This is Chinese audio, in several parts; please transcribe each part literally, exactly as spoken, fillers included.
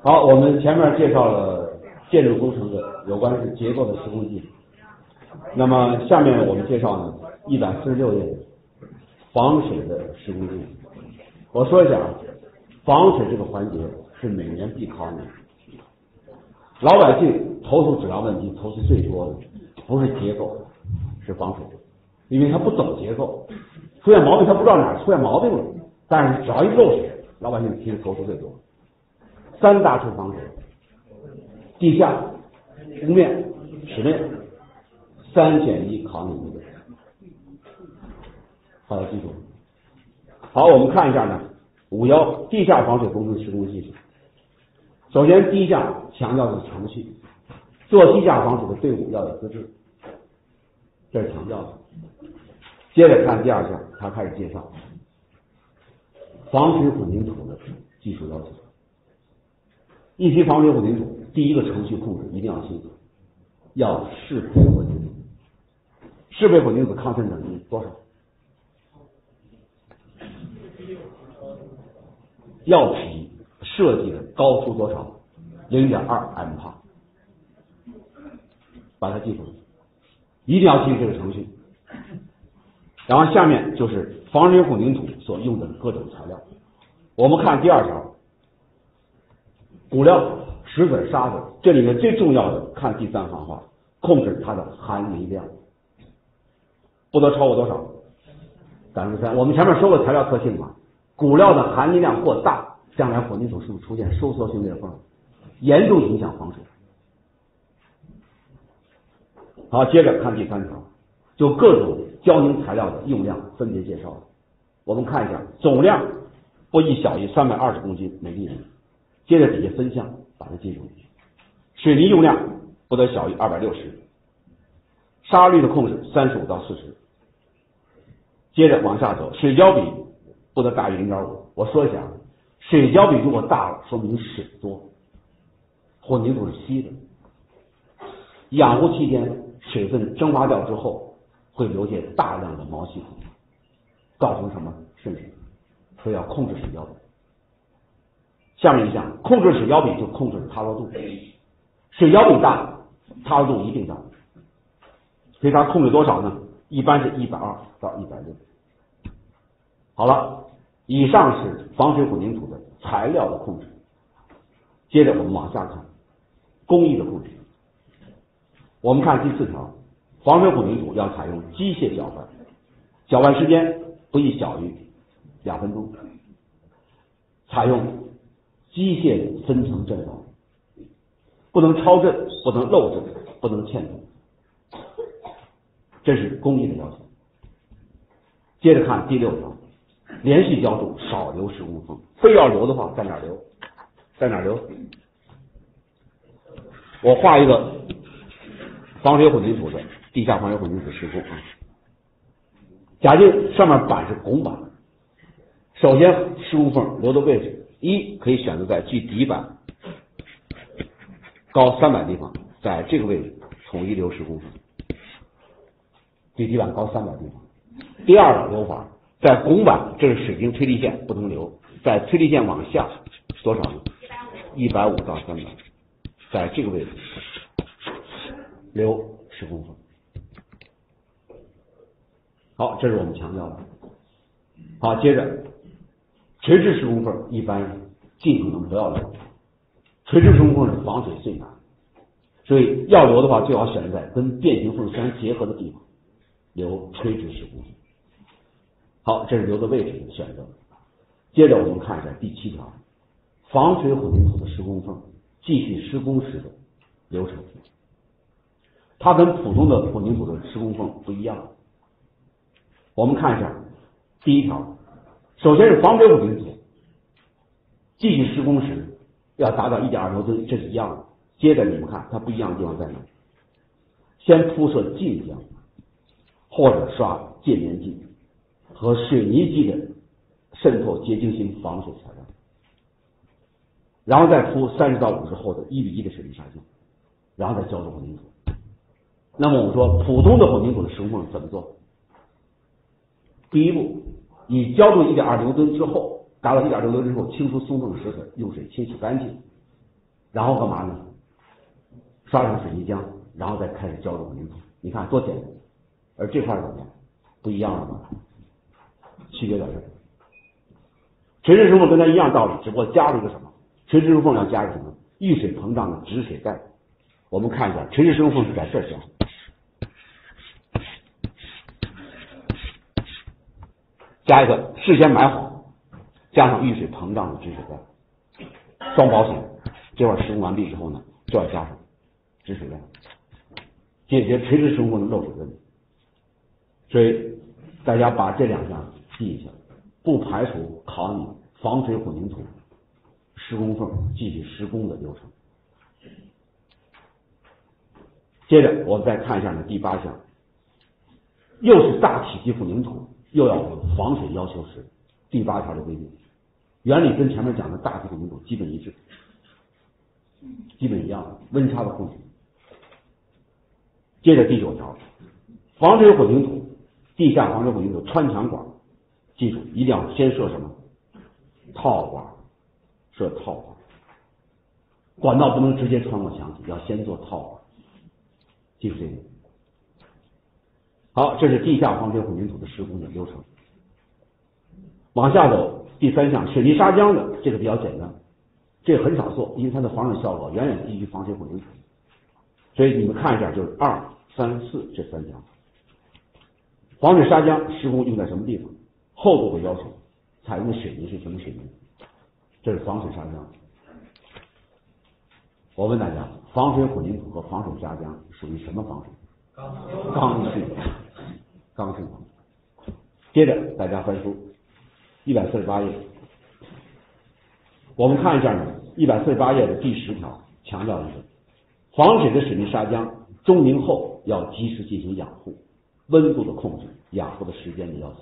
好，我们前面介绍了建筑工程的有关是结构的施工技术，那么下面我们介绍呢一百四十六页防水的施工技术。我说一下啊，防水这个环节是每年必考的。老百姓投诉质量问题投诉最多的不是结构，是防水，因为他不懂结构，出现毛病他不知道哪儿出现毛病了，但是只要一漏水，老百姓提出投诉最多。三大处防水：地下、屋面、室内，三选一考你一个，好要记住。好，我们看一下呢，五幺地下防水工程施工技术。首先，地下强调的是程序，做地下防水的队伍要有资质，这是强调的。接着看第二项，他开始介绍防水混凝土的技术要求。一提防水混凝土，第一个程序控制一定要清楚，要适配混凝土。适配混凝土抗震等级多少？要比设计的高出多少？ 零点二 M 帕，把它记住，一定要记住这个程序。然后下面就是防水混凝土所用的各种材料。我们看第二条，骨料、石子、沙子，这里面最重要的看第三行话，控制它的含泥量，不得超过多少？百分之三。我们前面说过材料特性嘛，骨料的含泥量过大，将来混凝土是不是出现收缩性裂缝？严重影响防水。好，接着看第三条，就各种胶凝材料的用量分别介绍。我们看一下，总量不宜小于三百二十公斤每立米。接着底下分项，把它记住。水泥用量不得小于二百六十，沙率的控制三十五到四十。接着往下走，水胶比不得大于零点五。我说一下，水胶比如果大了，说明水多。混凝土是稀的，养护期间水分蒸发掉之后，会留下大量的毛细孔，造成什么渗水？所以要控制水胶比。下面一项，控制水胶比就控制塌落度，水胶比大，塌落度一定大。所以它控制多少呢？一般是一百二到一百六。好了，以上是防水混凝土的材料的控制。接着我们往下看。工艺的控制，我们看第四条，防水混凝土要采用机械搅拌，搅拌时间不宜小于两分钟，采用机械分层振动，不能超振，不能漏振，不能嵌振，这是工艺的要求。接着看第六条，连续浇筑少留施工缝，非要留的话，在哪儿留？在哪儿留？我画一个防水混凝土的地下防水混凝土施工啊。假定上面板是拱板，首先施工缝留的位置，一可以选择在距底板高三百地方，在这个位置统一留施工缝，距底板高三百地方。第二个留法，在拱板，这是水平推力线，不能留，在推力线往下多少呢？一百五到三百。在这个位置留施工缝。好，这是我们强调的。好，接着垂直施工缝一般尽可能不要留，垂直施工缝是防水最难，所以要留的话最好选择在跟变形缝相结合的地方留垂直施工缝。好，这是留的位置的选择。接着我们看一下第七条，防水混凝土的施工缝继续施工时的流程，它跟普通的混凝土的施工缝不一样。我们看一下第一条，首先是防水混凝土继续施工时要达到 一点二牛顿，这是一样的。接着你们看它不一样的地方在哪？先铺设浸浆或者刷界面剂和水泥基的渗透结晶性防水材料，然后再铺三十到五十厚的一比一的水泥砂浆，然后再浇筑混凝土。那么我们说普通的混凝土的施工缝怎么做？第一步，以浇筑 一点二牛顿之后，达到 一点六牛顿之后，清除松动石子，用水清洗干净， 然后干嘛呢？刷上水泥浆，然后再开始浇这混凝土。你看多简单，而这块怎么样？不一样了吗？区别在这儿。垂直石缝跟它一样道理，只不过加了一个什么？垂直石缝要加一个什么？遇水膨胀的止水盖。我们看一下，垂直石缝是在这儿加，加一个事先买好，加上遇水膨胀的止水盖，双保险。这块施工完毕之后呢，就要加上止水盖，解决垂直石缝的漏水问题。所以大家把这两项记一下，不排除考你防水混凝土施工缝继续施工的流程。接着我们再看一下呢，第八项，又是大体积混凝土，又要有防水要求时，第八条的规定，原理跟前面讲的大体混凝土基本一致，基本一样，温差的控制。接着第九条，防水混凝土，地下防水混凝土穿墙管，记住一定要先设什么？套管，设套管，管道不能直接穿过墙体，要先做套管，记住这个。好，这是地下防水混凝土的施工的流程。往下走，第三项，水泥砂浆的这个比较简单，这个很少做，因为它的防水效果远远低于防水混凝土。所以你们看一下，就是二、三、四这三条。防水砂浆施工用在什么地方？厚度的要求，采用的水泥是什么水泥？这是防水砂浆。我问大家，防水混凝土和防水砂浆属于什么防水？刚性，刚性防水。接着大家翻书一百四十八页，我们看一下呢，一百四十八页的第十条强调的是，防水的水泥砂浆中凝后要及时进行养护，温度的控制，养护的时间的要求。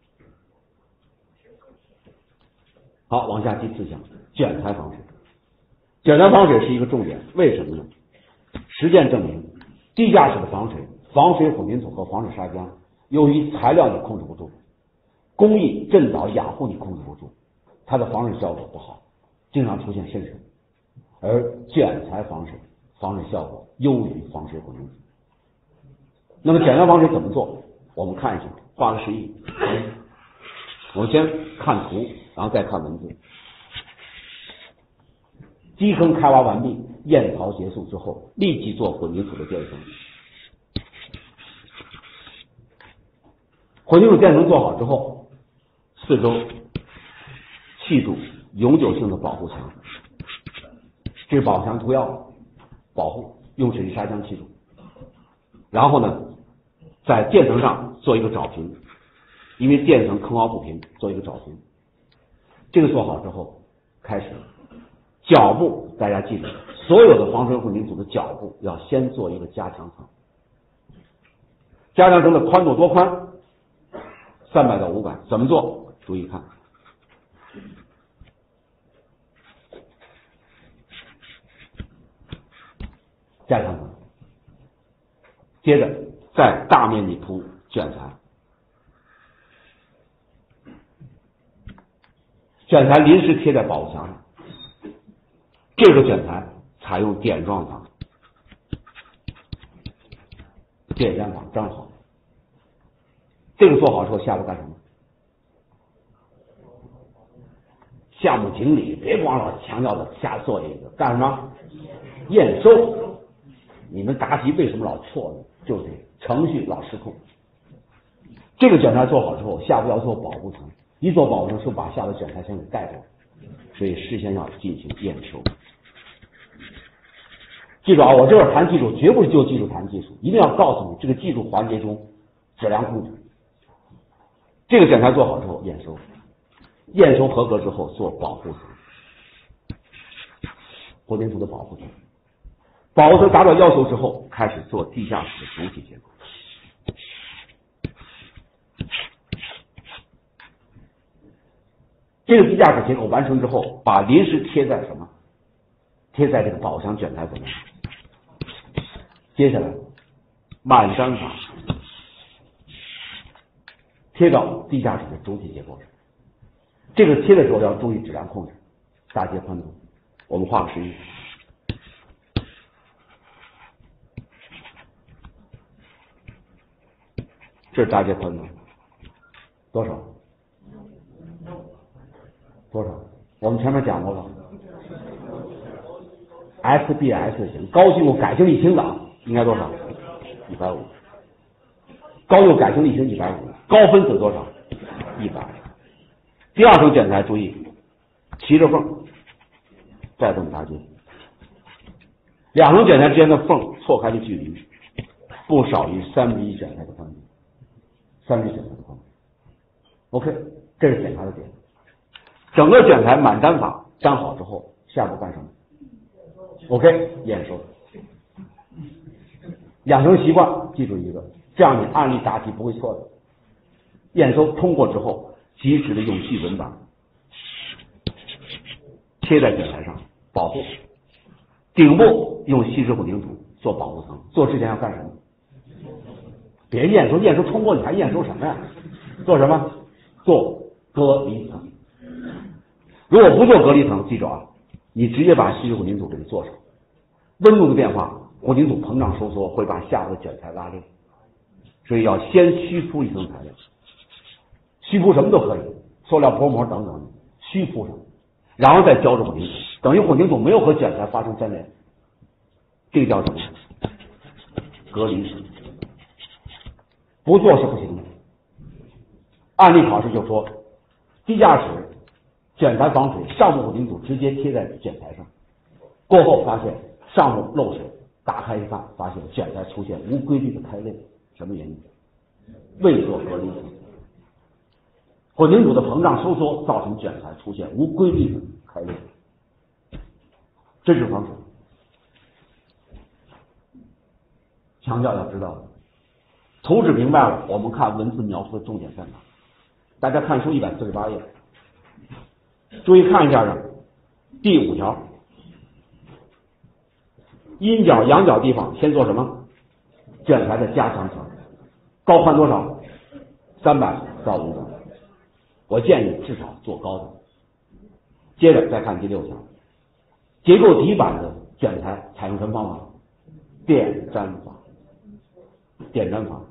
好，往下第四项，卷材防水。卷材防水是一个重点，为什么呢？实践证明，地下室的防水、防水混凝土和防水砂浆，由于材料你控制不住，工艺、震导、养护你控制不住，它的防水效果不好，经常出现渗水。而卷材防水，防水效果优于防水混凝土。那么卷材防水怎么做？我们看一下，画个示意。我们先看图，然后再看文字。基坑开挖完毕，验槽结束之后，立即做混凝土的垫层。混凝土垫层做好之后，四周砌筑永久性的保护墙，这是保护墙涂药，保护用水泥砂浆砌筑。然后呢，在垫层上做一个沼平，因为垫层坑凹不平，做一个沼平。这个做好之后，开始脚部，大家记住，所有的防水混凝土的脚部要先做一个加强层。加强层的宽度多宽？三百到五百。怎么做？注意看。加强层，接着再大面积铺卷材。卷材临时贴在保护墙上，这个卷材采用点状法，点烟法粘好。这个做好之后，下步干什么？项目经理别光老强调的瞎做一个，干什么？验收。你们答题为什么老错呢？就是程序老失控。这个卷材做好之后，下步要做保护层，一做保护层是把下的卷材先给盖住，所以事先要进行验收。记住啊，我这会儿谈技术，绝不是就技术谈技术，一定要告诉你这个技术环节中质量控制。这个卷材做好之后验收，验收合格之后做保护层，混凝土的保护层。保护层达到要求之后，开始做地下室的主体结构。这个地下室结构完成之后，把临时贴在什么？贴在这个保墙卷材上面。接下来满粘法贴到地下室的主体结构上。这个贴的时候要注意质量控制，大接宽度。我们画个示意。 这是搭接宽度多少？多少？我们前面讲过了 ，S B S 型高技术改性力清档应该多少？一百五。高诱改性力型一百五，高分子多少？一百。第二层剪裁注意，齐着缝，再这么搭接。两层剪裁之间的缝错开的距离不少于三分之一剪裁的宽度，三分之一剪裁的宽度。OK， 这是检查的点。整个剪裁满粘法粘好之后，下步干什么 ？OK， 验收。养成习惯，记住一个，这样你案例答题不会错的。验收通过之后，及时的用细纹板贴在剪裁上保护，顶部用锡纸混凝土做保护层。做之前要干什么？别验收，验收通过你还验收什么呀？做什么？做隔离层。如果不做隔离层，记住啊，你直接把锡纸混凝土给它做上，温度的变化，混凝土膨胀收缩会把下部的剪裁拉裂，所以要先虚铺一层材料，虚铺什么都可以，塑料薄膜等等，虚铺上，然后再浇着混凝土，等于混凝土没有和剪裁发生粘连，这个叫什么？隔离层。不做是不行的。案例考试就说，低架室剪裁防水，上部混凝土直接贴在剪裁上，过后发现上部漏水，打开一看，发现剪裁出现无规律的开裂，什么原因？未做隔离层。混凝土的膨胀收缩造成剪裁出现无规律的开裂，这是防水。强调要知道，图纸明白了，我们看文字描述的重点在哪？大家看书一百四十八页，注意看一下这第五条，阴角、阳角地方先做什么？剪裁的加强层，高宽多少？三百到五百。我建议至少做高的。接着再看第六条，结构底板的剪裁采用什么方法？电粘法。电粘法。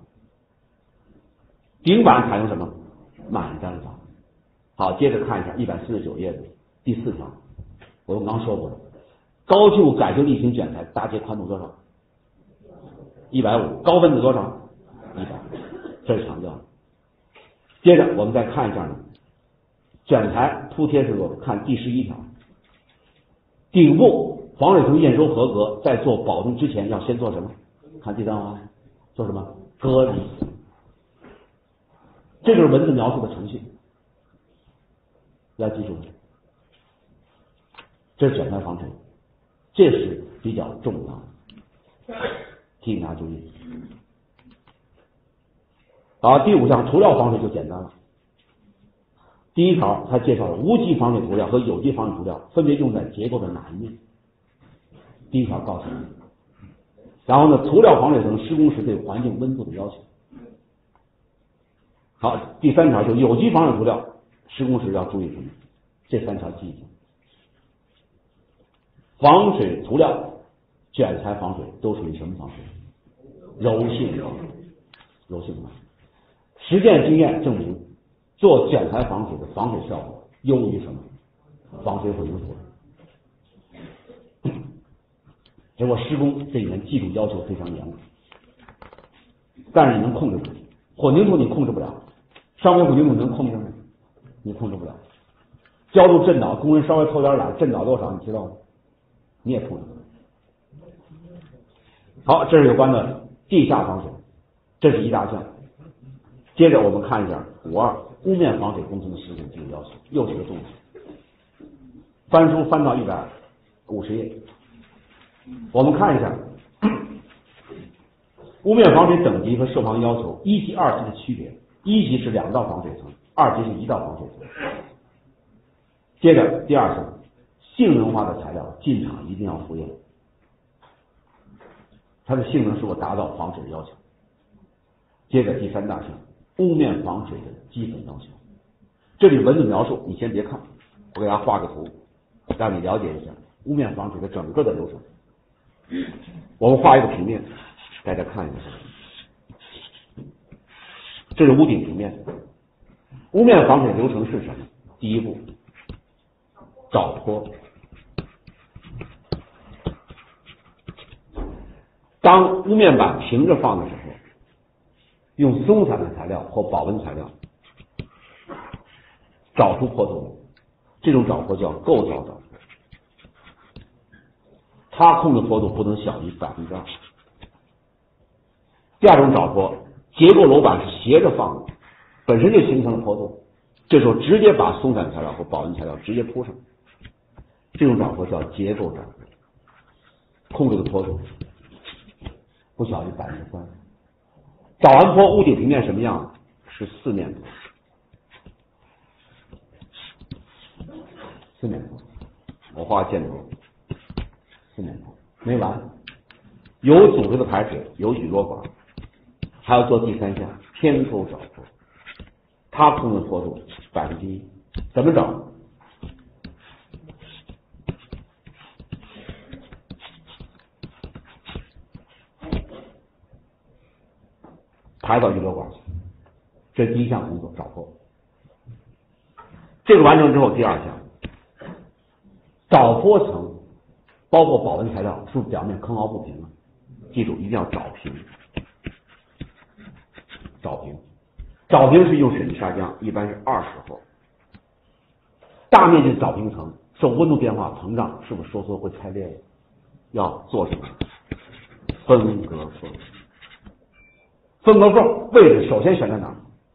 顶板采用什么？满粘法。好，接着看一下一百四十九页的第四条，我们刚说过了，高就改性力型剪裁搭接宽度多少？一百五。高分子多少？一百。这是强调的。接着我们再看一下呢，剪裁铺贴时候，看第十一条，顶部防水层验收合格，在做保证之前要先做什么？看第三行，做什么？隔离。这就是文字描述的程序，要记住，这是剪裁防水，这是比较重要的，提醒大家注意。好，第五项涂料防水就简单了。第一条，他介绍了无机防水涂料和有机防水涂料分别用在结构的哪一面。第一条告诉你，然后呢，涂料防水层施工时对环境温度的要求。好，第三条就有机防水涂料施工时要注意什么？这三条记一下。防水涂料卷材防水都属于什么防水？柔性防水，柔性防水。实践经验证明，做卷材防水的防水效果优于什么？防水混凝土。结果施工这里面技术要求非常严格，但是你能控制住。混凝土你控制不了，上面混凝土能控制吗？你控制不了。浇筑震导，工人稍微偷点懒，震导多少你知道吗？你也控制不了。好，这是有关的地下防水，这是一大项。接着我们看一下五二屋面防水工程的施工技术要求，又是个重点。翻书翻到一百五十页，我们看一下屋面防水等级和设防要求，一级、二级的区别。一级是两道防水层，二级是一道防水层。接着第二层，性能化的材料进场一定要复验，它的性能是否达到防水的要求。接着第三大项，屋面防水的基本要求。这里文字描述你先别看，我给大家画个图，让你了解一下屋面防水的整个的流程。我们画一个平面，大家看一下。 这是屋顶平面。屋面防水流程是什么？第一步，找坡。当屋面板平着放的时候，用松散的材料或保温材料找出坡头，这种找坡叫构造找坡，它控制坡度不能小于百分之二。第二种找坡，结构楼板是斜着放的，本身就形成了坡度，这时候直接把松散材料或保温材料直接铺上，这种找坡叫结构找坡，控制的坡度不小于百分之三。找完坡，屋顶平面什么样？是四面坡，四面坡，我画箭头，四面坡没完，有组织的排水，有雨落管，还要做第三项偏沟找坡，它控制坡度百分之一，怎么找？排到雨落管去，这是第一项工作，找坡。这个完成之后，第二项找坡层包括保温材料，是不是表面坑凹不平了？记住一定要找平，找平，找平是用水泥砂浆，一般是二十后。大面积找平层受温度变化膨胀，是不是收缩会拆裂？要做什么？分隔缝。分隔缝位置首先选在哪儿？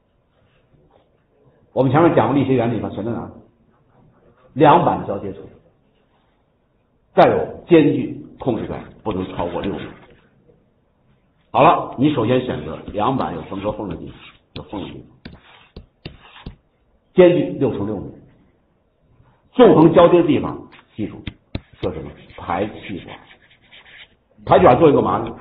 我们前面讲过力学原理嘛，选在哪儿？两板交接处。再有间距控制在不能超过六米。好了，你首先选择两板有分隔缝的地方，有缝的地方，间距六乘六米，纵横交接的地方，记住做什么？排气管。排气管做一个嘛呢？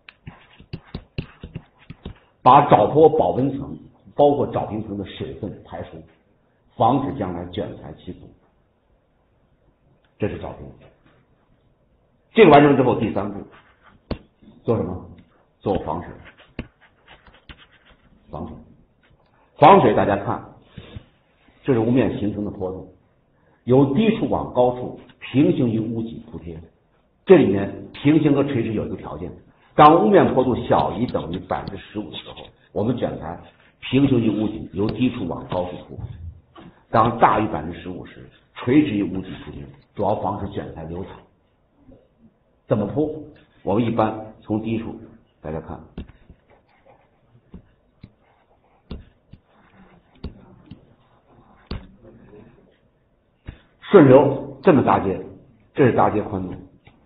把找坡保温层包括找平层的水分排出，防止将来卷材起阻。这是找平。这个完成之后，第三步做什么？做防水。防水，防水大家看，这是屋面形成的坡度，由低处往高处平行于屋脊铺贴。这里面平行和垂直有一个条件，当屋面坡度小于等于百分之十五的时候，我们卷材平行于屋脊，由低处往高处铺；当大于百分之十五时，垂直于屋脊铺贴，主要防止卷材流淌。怎么铺？我们一般从低处，大家看，顺流这么搭接，这是搭接宽度，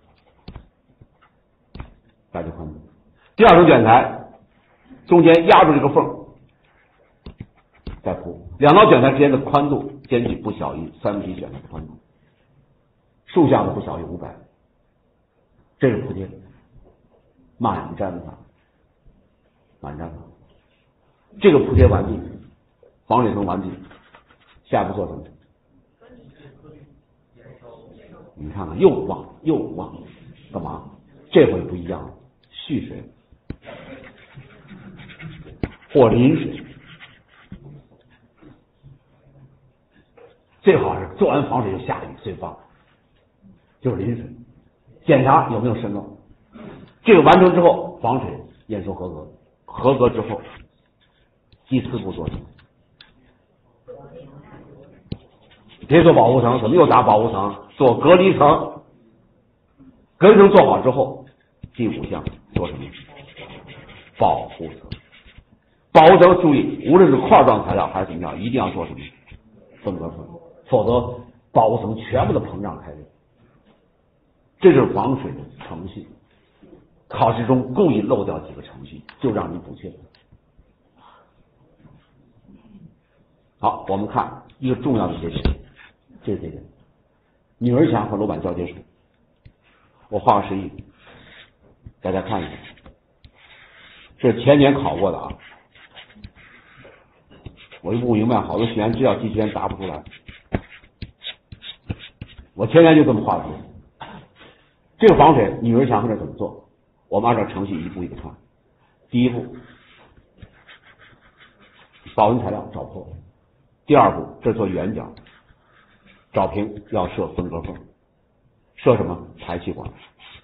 搭接宽度。第二种卷材，中间压住这个缝，再铺。两道卷材之间的宽度间距不小于三分之一卷材的宽度，竖向的不小于五百。这是铺贴，满毡法，满毡法。这个铺贴完毕，防水层完毕，下一步做什么？你看看，又往又往，干嘛？这回不一样了，蓄水或淋水，最好是做完防水就下雨最棒，就是淋水。检查有没有渗漏，这个完成之后，防水验收合格，合格之后，第四步做什么？别做保护层，怎么又打保护层？做隔离层。隔离层做好之后，第五项做什么？保护层。保护层注意，无论是块状材料还是怎么样，一定要做什么？分隔层，否则保护层全部的膨胀开裂。这就是防水的程序，考试中故意漏掉几个程序，就让你补缺。好，我们看一个重要的节点，这个节点，女儿墙和楼板交接处，我画个示意，大家看一下，这是前年考过的啊。我就不明白，好多学员知道记学员答不出来，我前年就这么画的。这个防水女儿墙和这怎么做？我们按照程序一步一步看。第一步， 保温材料找破。第二步，这做圆角，找平要设分隔缝，设什么？排气管。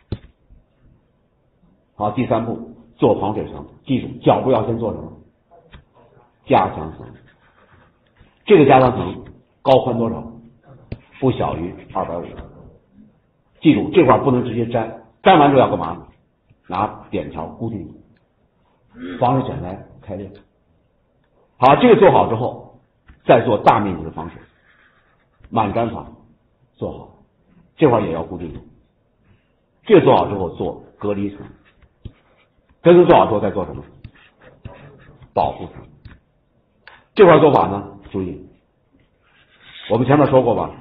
好，第三步做防水层，记住脚部要先做什么？加强层。这个加强层高宽多少？不小于二百五。记住这块不能直接粘，粘完之后要干嘛？拿扁条固定住，防止剪裁开裂。好，这个做好之后，再做大面积的防水，满粘法做好，这块也要固定住。这个做好之后做隔离层，这层做好之后再做什么？保护层。这块做法呢，注意，我们前面说过吧，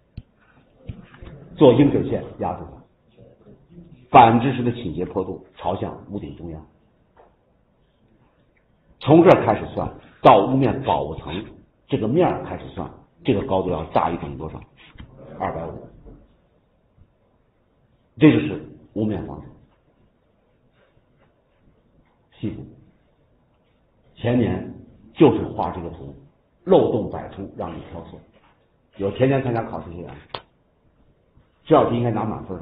做鹰嘴线压住它，反支持的倾斜坡度朝向屋顶中央。从这儿开始算到屋面保护层这个面开始算，这个高度要大于等于多少？二百五。这就是屋面防水。细部前年就是画这个图，漏洞百出，让你挑错。有前年参加考试学员，这道题应该拿满分。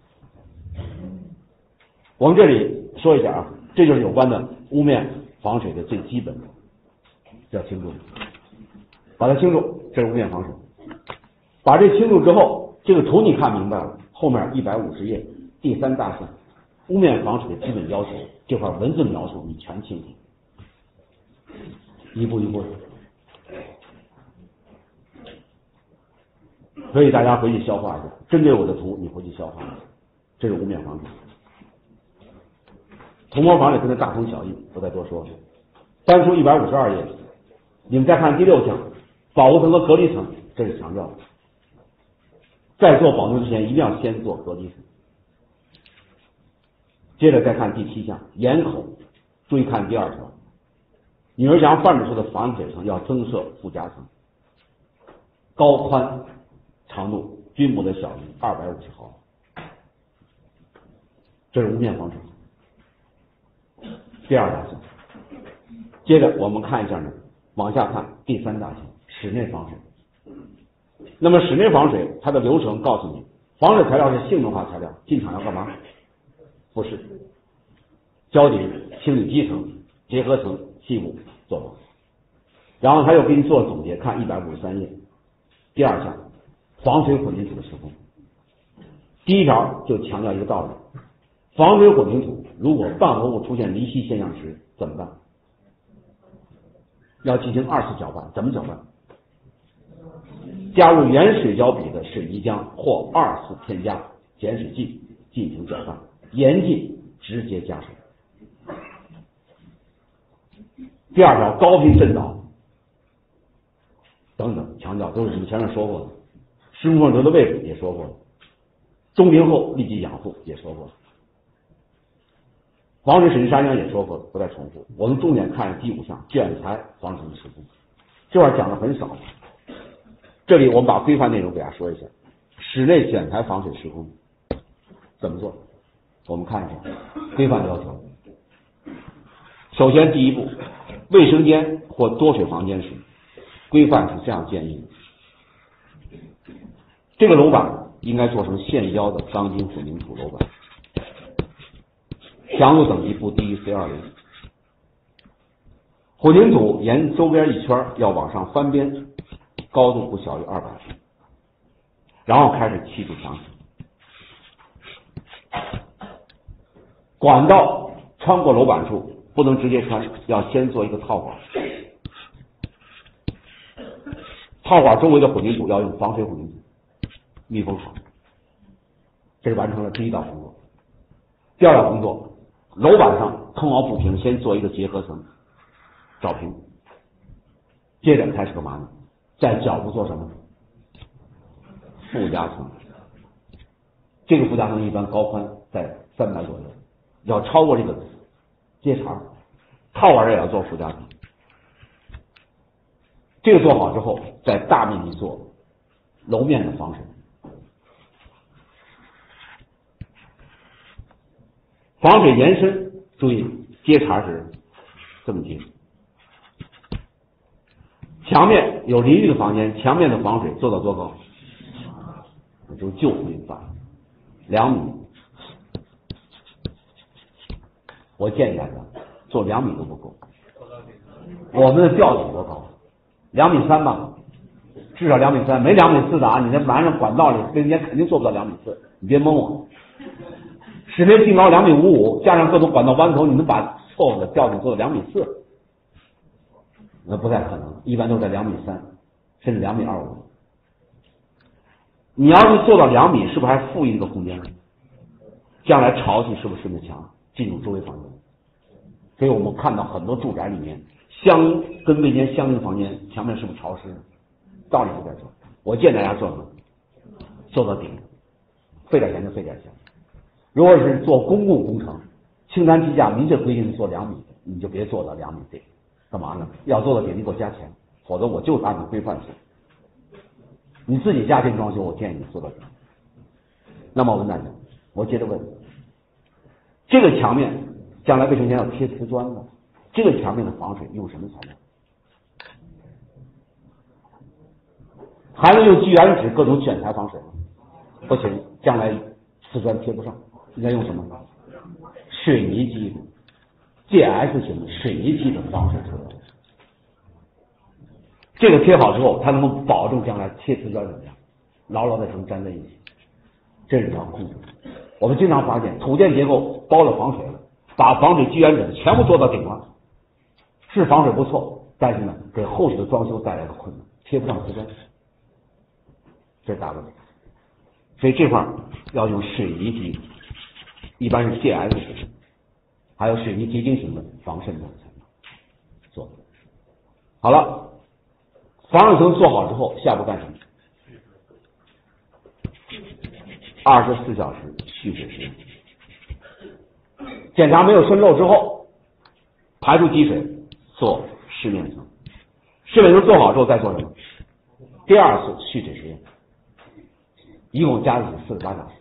我们这里说一下啊，这就是有关的屋面防水的最基本的，要清楚，把它清楚，这是屋面防水。把这清楚之后，这个图你看明白了，后面一百五十页第三大项屋面防水的基本要求，这块文字描述你全清楚，一步一步的，所以大家回去消化一下，针对我的图你回去消化一下，这是屋面防水。涂膜防水跟它大同小异，不再多说了。翻出一百五十二页，你们再看第六项保护层和隔离层，这是强调的。在做保护之前一定要先做隔离层。接着再看第七项檐口，注意看第二条，女儿墙范指出的防水层要增设附加层，高宽长度均不得小于二百五十毫米，这是屋面防水。第二大项，接着我们看一下呢，往下看第三大项室内防水。那么室内防水它的流程告诉你，防水材料是性能化材料，进场要干嘛？复式、胶底、清理基层、结合层、细部做法。然后他又给你做总结，看一百五十三页，第二项防水混凝土的施工。第一条就强调一个道理，防水混凝土如果半合物出现离析现象时怎么办？要进行二次搅拌，怎么搅拌？加入原水胶比的水泥浆或二次添加碱水剂进行搅拌，严禁直接加水。第二条高频震导等等，强调都是我们前面说过的，湿木缝流的位置也说过了，中平后立即养护也说过了，防水水泥砂浆也说过了，不再重复。我们重点看第五项卷材防水施工，这块讲的很少，这里我们把规范内容给大家说一下。室内卷材防水施工怎么做？我们看一下规范要求。首先第一步，卫生间或多水房间时，规范是这样建议的：这个楼板应该做成现浇的钢筋混凝土楼板，强度等级不低于 C 二零， 混凝土沿周边一圈要往上翻边，高度不小于二百，然后开始砌筑墙体。管道穿过楼板处不能直接穿，要先做一个套管，套管周围的混凝土要用防水混凝土密封好。这是完成了第一道工作。第二道工作，楼板上坑凹不平，先做一个结合层找平，接着开始干嘛呢？在脚部做什么？附加层。这个附加层一般高宽在三百左右，要超过这个接茬，套碗也要做附加层。这个做好之后，在大面积做楼面的防水。防水延伸，注意接茬时这么接， 墙面有淋浴的房间，墙面的防水做到多高？我就就会反两米。我建议大家做两米都不够。我们的吊顶多高？两米三吧，至少两米三，没两米四的啊！你在晚上管道里跟人家肯定做不到两米四，你别蒙我。室内净高两米五五，加上各种管道弯头，你能把错误的吊顶做到两米四？那不太可能，一般都在两米三，甚至两米二五。你要是做到两米，是不是还富裕一个空间？将来潮气是不是顺着墙进入周围房间？所以我们看到很多住宅里面相跟卫间相邻房间墙面是不是潮湿？道理就在这。我建议大家做什么？做到顶，费点钱就费点钱。如果是做公共工程，清单批价明确规定做两米，你就别做到两米顶。干嘛呢？要做到顶，你给我加钱，否则我就按你规范做。你自己家庭装修，我建议你做到顶。那么我问大家，我接着问，这个墙面将来卫生间要贴瓷砖的，这个墙面的防水用什么材料？还能用聚酯纸各种卷材防水吗？不行，将来瓷砖贴不上，应该用什么？水泥基的 G S 型的水泥基的防水材料。这个贴好之后，它能够保证将来贴瓷砖怎么样，牢牢的能粘在一起。这是你要控制。我们经常发现土建结构包了防水了，把防水聚酯纸全部做到顶了，是防水不错，但是呢，给后续的装修带来了困难，贴不上瓷砖，这是大问题。所以这块要用水泥基，一般是 G S 型，还有水泥结晶型的防渗透材料做。好了。防水层做好之后，下步干什么？二十四小时蓄水实验。检查没有渗漏之后，排除积水，做湿面层。湿面层做好之后再做什么？第二次蓄水实验，一共加起来四十八小时。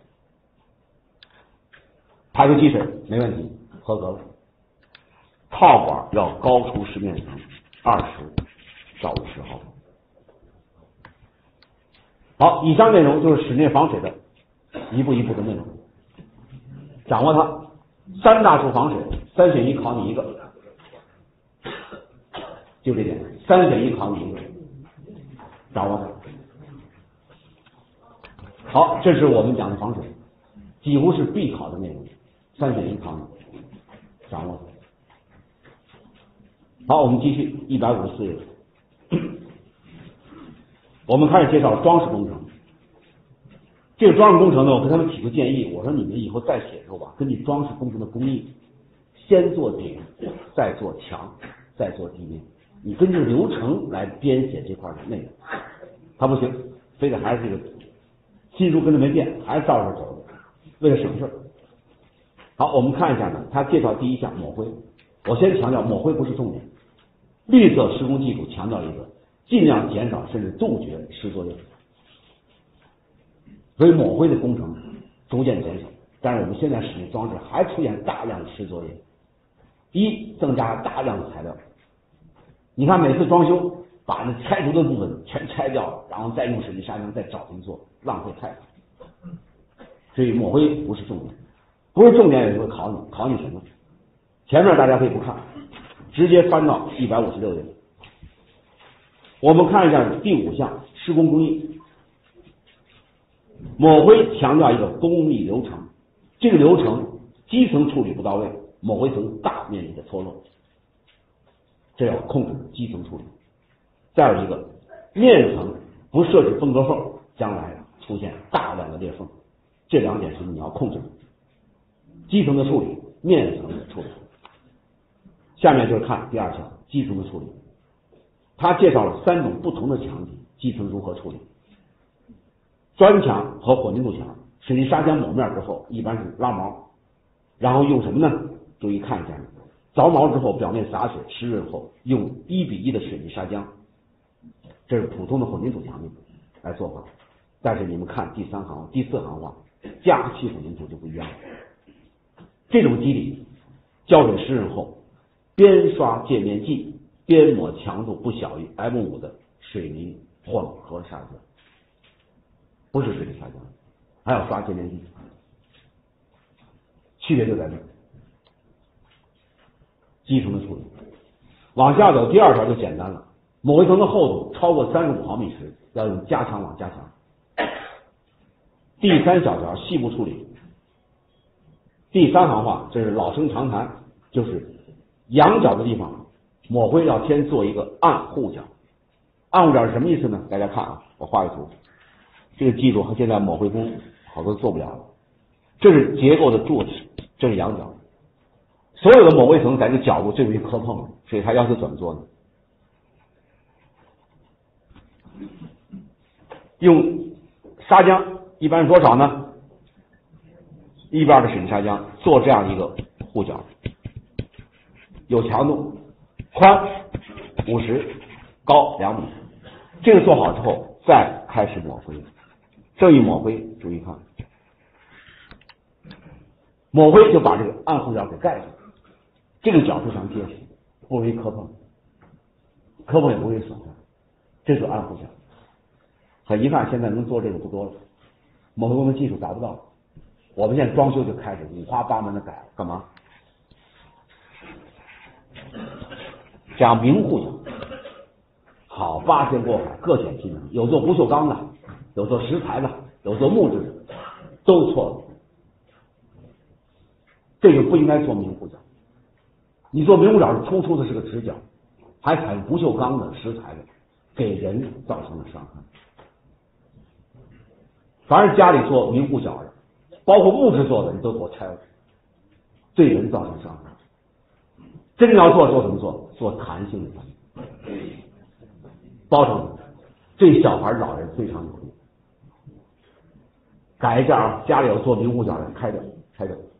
排除积水没问题，合格了。套管要高出湿面层二十到五十毫米。好，以上内容就是室内防水的一步一步的内容，掌握它。三大处防水，三选一考你一个，就这点，三选一考你一个，掌握它。好，这是我们讲的防水，几乎是必考的内容，三选一考你，掌握它。好，我们继续一百五十四页。我们开始介绍装饰工程。这个装饰工程呢，我跟他们提出建议，我说你们以后再写的时候吧，根据装饰工程的工艺，先做顶，再做墙，再做地面，你根据流程来编写这块的内容。他不行，非得还是这个新书跟着没变，还是照着走，为了省事。好，我们看一下呢，他介绍第一项抹灰。我先强调，抹灰不是重点，绿色施工技术强调一个。尽量减少甚至杜绝湿作业，所以抹灰的工程逐渐减少。但是我们现在室内装饰还出现大量的湿作业，一增加大量的材料。你看每次装修把那拆除的部分全拆掉了，然后再用水泥砂浆再找人做，浪费太大。所以抹灰不是重点，不是重点也会考你，考你什么？前面大家可以不看，直接翻到一百五十六页。我们看一下第五项施工工艺。抹灰强调一个工艺流程，这个流程基层处理不到位，抹灰层大面积的脱落，这要控制基层处理。再有一个，面层不设置分隔缝，将来出现大量的裂缝，这两点是你要控制的。基层的处理，面层的处理。下面就是看第二项基层的处理。他介绍了三种不同的墙体，基层如何处理。砖墙和混凝土墙，水泥砂浆抹面之后，一般是拉毛，然后用什么呢？注意看一下，凿毛之后表面洒水湿润后，用一比一的水泥砂浆，这是普通的混凝土墙面来做法。但是你们看第三行、第四行话，加气混凝土就不一样了。这种基底胶水湿润后，边刷界面剂边抹强度不小于 M 五 的水泥混合砂浆，不是水泥砂浆，还要刷渐变剂，区别就在这儿。基层的处理，往下走，第二条就简单了。某一层的厚度超过三十五毫米时，要用加强网加强。第三小条细部处理。第三行话，这是老生常谈，就是仰角的地方抹灰要先做一个暗护角。暗护角是什么意思呢？大家看啊，我画个图，这个记住，现在抹灰工好多做不了了。这是结构的柱子，这是仰角。所有的某一层在这个角度最容易磕碰，所以它要求怎么做呢？用砂浆，一般是多少呢？一半的水泥砂浆做这样一个护角，有强度，宽五十，高两米。这个做好之后，再开始抹灰。这一抹灰，注意看，抹灰就把这个暗护角给盖住。这个角非常结实，不容易磕碰，磕碰也不会损坏，这是暗护角。很遗憾，现在能做这个不多了，某个工的技术达不到。我们现在装修就开始五花八门的改，干嘛？讲明护角，好，八仙过海，各显其能，有做不锈钢的，有做石材的，有做木质的，都错了。这个不应该做明护角。你做明护角是突出的是个直角，还采用不锈钢的、石材的，给人造成了伤害。凡是家里做明护角的，包括木质做的，你都给我拆了，对人造成伤害。真正要做做怎么做？做弹性的，包成对小孩、老人非常有利。改一下啊，家里有做明护角的，开掉，拆掉。